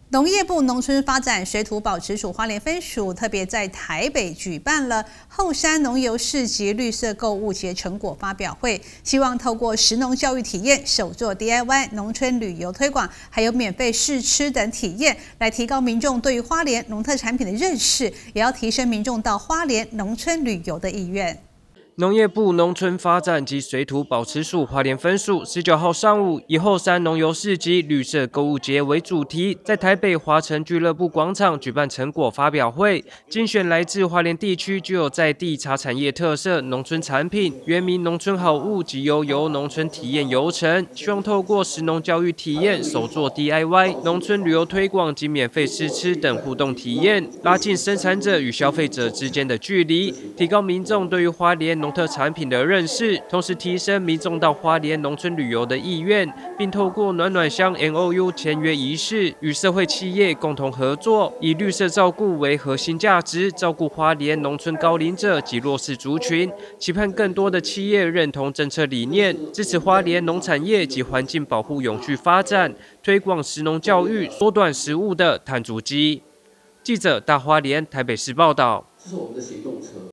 农业部农村发展水土保持署花莲分署特别在台北举办了后山农游市集绿色购物节成果发表会，希望透过食农教育体验、手作 DIY、农村旅游推广，还有免费试吃等体验，来提高民众对于花莲农特产品的认识，也要提升民众到花莲农村旅游的意愿。 农业部农村发展及水土保持署花莲分署19号上午以后山农游市集绿色购物节为主题，在台北华城俱乐部广场举办成果发表会，精选来自花莲地区具有在地茶产业特色农村产品、原民农村好物及悠游农村体验游程，希望透过食农教育体验、手作 DIY、农村旅游推广及免费试吃等互动体验，拉近生产者与消费者之间的距离，提高民众对于花莲农特产品的认识，同时提升民众到花莲农村旅游的意愿，并透过暖暖乡 NOU 签约仪式，与社会企业共同合作，以绿色照顾为核心价值，照顾花莲农村高龄者及弱势族群，期盼更多的企业认同政策理念，支持花莲农产业及环境保护永续发展，推广食农教育，缩短食物的碳足迹。记者大花莲台北市报道。这是我们的行动车。